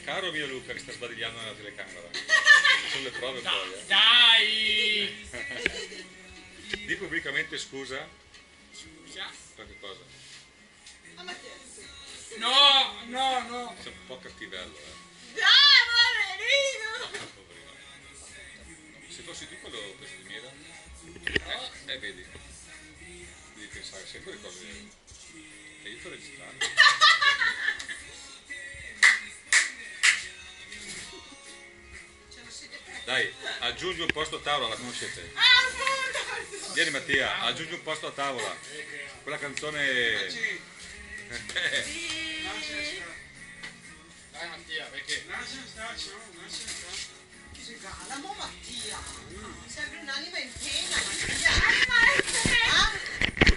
Caro mio Luca che sta sbadigliando nella telecamera. Sono le prove poi. Dai! Di pubblicamente scusa. Scusa? Per che cosa? No, no, no. Sei un po' cattivello, Dai, poverino! Poverino. Se fossi tu quello preso di mira? Vedi. Devi pensare sempre le cose. E io sto registrando. Dai, aggiungi un posto a tavola, la conoscete? Vieni Mattia, aggiungi un posto a tavola. Quella canzone. Dai Mattia, perché? Regala, Mattia! Serve un'anima in pena, Mattia!